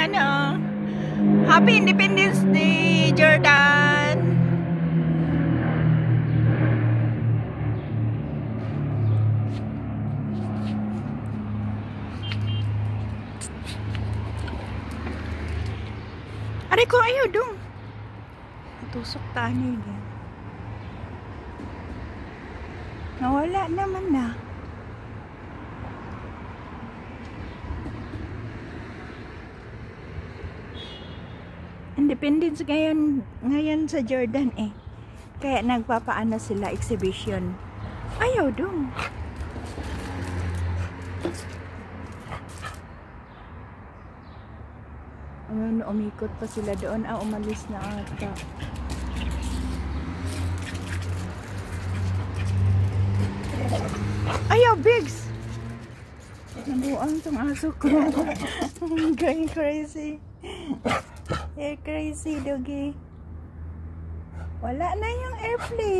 ano, Happy Independence Day, Jordan. Aray ko, ayaw dong. Tusok tani din. Nawala naman na. Independence ngayon sa Jordan eh. Kaya nagpapaano sila exhibition. Ayaw dong. Ano, umikot pa sila doon. Umalis na ata. Ayaw, Bigs! Nabuang tong aso ko. Going crazy. You're crazy, doggy. Wala na yung airplane.